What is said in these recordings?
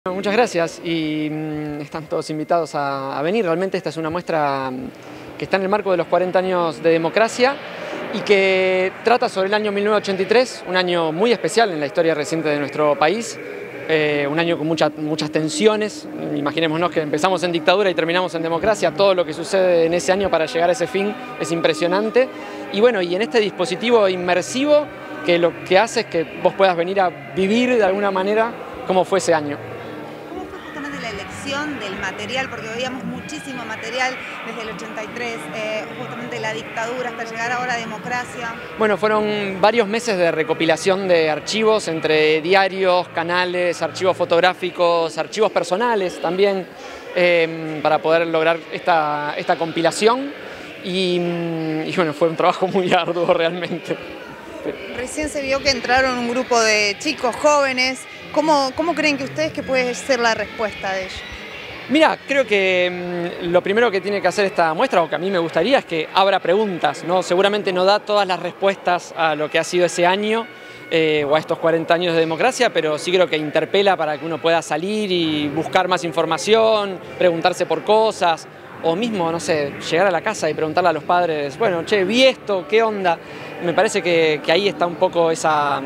Muchas gracias y están todos invitados a venir. Realmente esta es una muestra que está en el marco de los 40 años de democracia y que trata sobre el año 1983, un año muy especial en la historia reciente de nuestro país, un año con muchas tensiones. Imaginémonos que empezamos en dictadura y terminamos en democracia. Todo lo que sucede en ese año para llegar a ese fin es impresionante. Y bueno, y en este dispositivo inmersivo que lo que hace es que vos puedas venir a vivir de alguna manera cómo fue ese año. Del material, porque veíamos muchísimo material desde el 83, justamente la dictadura hasta llegar ahora a democracia. Bueno, fueron varios meses de recopilación de archivos entre diarios, canales, archivos fotográficos, archivos personales también, para poder lograr esta compilación y bueno, fue un trabajo muy arduo realmente. Recién se vio que entraron un grupo de chicos jóvenes. ¿Cómo creen que ustedes que puede ser la respuesta de ellos? Mira, creo que lo primero que tiene que hacer esta muestra, o que a mí me gustaría, es que abra preguntas, ¿no? Seguramente no da todas las respuestas a lo que ha sido ese año o a estos 40 años de democracia, pero sí creo que interpela para que uno pueda salir y buscar más información, preguntarse por cosas, o mismo, no sé, llegar a la casa y preguntarle a los padres, bueno, che, vi esto, ¿qué onda? Me parece que ahí está un poco esa...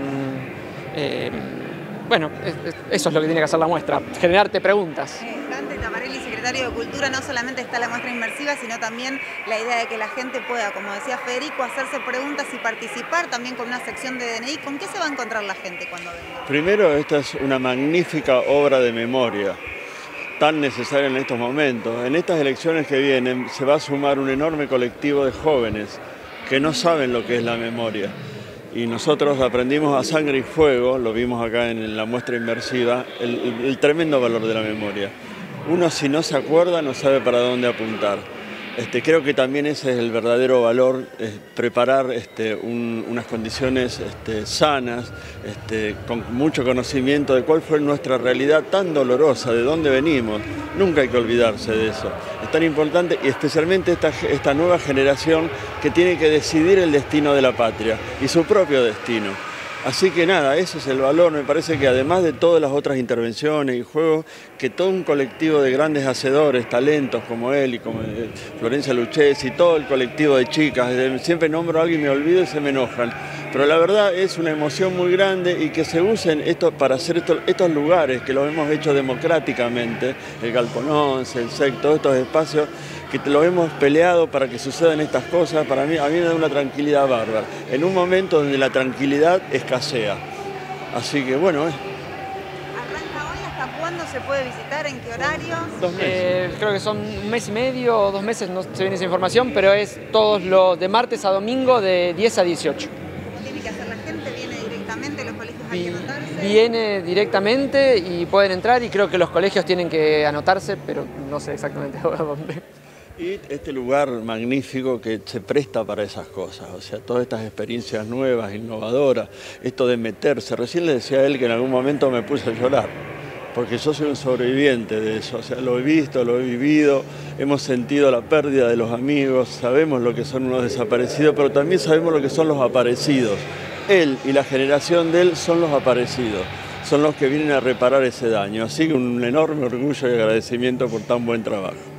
bueno, eso es lo que tiene que hacer la muestra, generarte preguntas. Dante Tamarelli, secretario de Cultura, no solamente está la muestra inmersiva, sino también la idea de que la gente pueda, como decía Federico, hacerse preguntas y participar también con una sección de DNI. ¿Con qué se va a encontrar la gente cuando venga? Primero, esta es una magnífica obra de memoria, tan necesaria en estos momentos. En estas elecciones que vienen se va a sumar un enorme colectivo de jóvenes que no saben lo que es la memoria. Y nosotros aprendimos a sangre y fuego, lo vimos acá en la muestra inmersiva, el tremendo valor de la memoria. Uno, si no se acuerda, no sabe para dónde apuntar. Creo que también ese es el verdadero valor, preparar unas condiciones sanas, con mucho conocimiento de cuál fue nuestra realidad tan dolorosa, de dónde venimos. Nunca hay que olvidarse de eso. Es tan importante, y especialmente esta nueva generación que tiene que decidir el destino de la patria y su propio destino. Así que nada, ese es el valor. Me parece que además de todas las otras intervenciones y juegos, que todo un colectivo de grandes hacedores, talentos como él y como Florencia Lucchesi y todo el colectivo de chicas, siempre nombro a alguien y me olvido y se me enojan. Pero la verdad es una emoción muy grande y que se usen para hacer estos lugares que los hemos hecho democráticamente, el Galpón 11, el SEC, todos estos espacios, que lo hemos peleado para que sucedan estas cosas. Para mí, a mí me da una tranquilidad bárbara, en un momento donde la tranquilidad escasea. Así que bueno. ¿Arranca hoy? ¿Hasta cuándo se puede visitar? ¿En qué horarios? 2 meses. Creo que son 1 mes y medio o 2 meses, no se viene esa información, pero es todos los de martes a domingo de 10 a 18. ¿Cómo tiene que hacer la gente? ¿Viene directamente? ¿Los colegios hay que anotarse? Viene directamente y pueden entrar, y creo que los colegios tienen que anotarse, pero no sé exactamente ahora dónde. Y este lugar magnífico que se presta para esas cosas, o sea, todas estas experiencias nuevas, innovadoras, esto de meterse. Recién le decía a él que en algún momento me puse a llorar, porque yo soy un sobreviviente de eso, o sea, lo he visto, lo he vivido, hemos sentido la pérdida de los amigos, sabemos lo que son unos desaparecidos, pero también sabemos lo que son los aparecidos. Él y la generación de él son los aparecidos, son los que vienen a reparar ese daño, así que un enorme orgullo y agradecimiento por tan buen trabajo.